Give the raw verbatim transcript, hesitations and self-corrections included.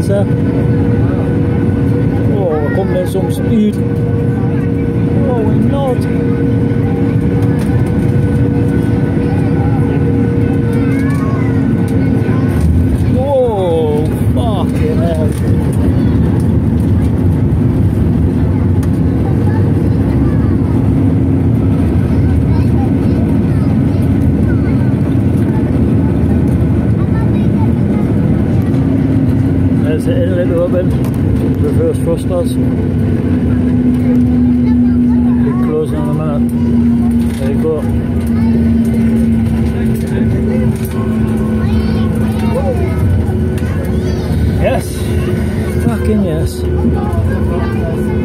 centre. Oh, we're coming at some speed. Oh, we're not. Whoa, fucking hell. Let's hit it a little bit. Reverse thrusters. Big closing on a minute. There you go. Yes. Fucking yes.